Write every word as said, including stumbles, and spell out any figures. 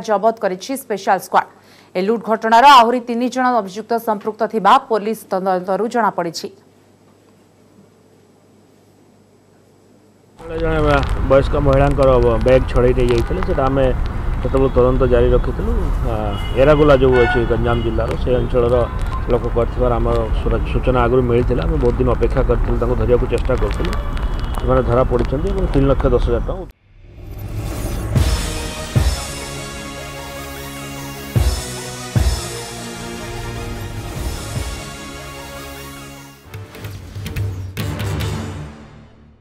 जबत करिछि special squad. ए लुट घटनार आहुरी तीन जन अभियुक्त संपृक्त थिबा पुलिस तदंतरू जना पड़िछि। जड़े वयस्क महिला बैग छड़े नहीं जाते आम से तदंत जारी रखी एरागोला जो अच्छी गंजाम जिलार से अंचल लोक कर सूचना आगु मिलता बहुत दिन अपेक्षा करते धरने चेष्टा करूँ धरा पड़ी तीन लक्ष दस हजार टका।